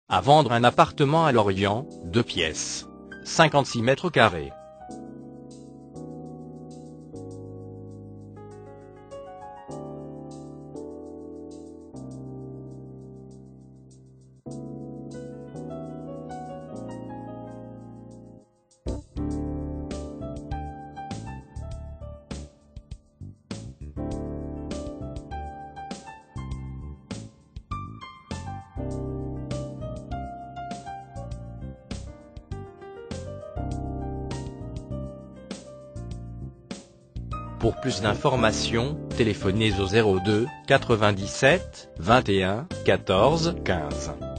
À vendre un appartement à Lorient, 2 pièces. 56 mètres carrés. Pour plus d'informations, téléphonez au 02 97 21 14 15.